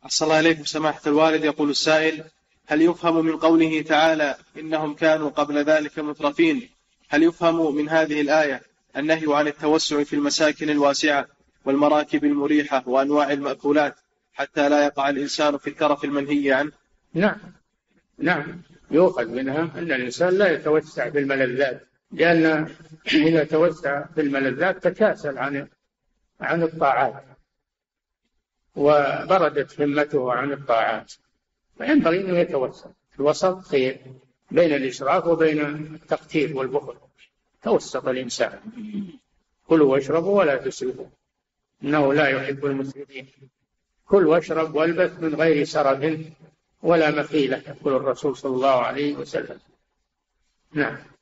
أحسن الله إليكم سماحة الوالد. يقول السائل: هل يفهم من قوله تعالى إنهم كانوا قبل ذلك مترفين، هل يفهم من هذه الآية النهي عن التوسع في المساكن الواسعة والمراكب المريحة وأنواع المأكولات حتى لا يقع الإنسان في الترف المنهي عنه؟ نعم يؤخذ منها أن الإنسان لا يتوسع في الملذات، لأن إذا توسع في الملذات تكاسل عن الطاعات وبردت همته عن الطاعات، فينبغي أنه يتوسع في الوسط، خير بين الإسراف وبين التقتير والبخل. توسط الإنسان، كلوا واشربوا ولا تسرفوا إنه لا يحب المسرفين. كل واشرب والبث من غير سرف ولا مخيلة، يقول الرسول صلى الله عليه وسلم. نعم.